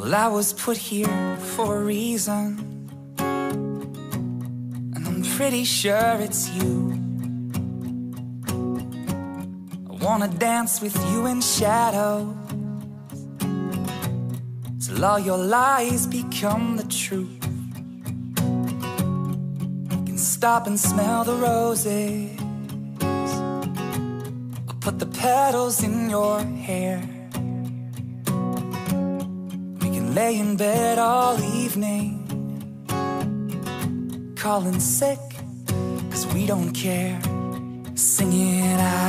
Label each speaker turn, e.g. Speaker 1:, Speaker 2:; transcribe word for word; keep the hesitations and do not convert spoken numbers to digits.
Speaker 1: Well, I was put here for a reason, and I'm pretty sure it's you. I wanna dance with you in shadows, till all your lies become the truth. You can stop and smell the roses, I'll put the petals in your hair. We can lay in bed all evening, calling sick, cause we don't care. Singing out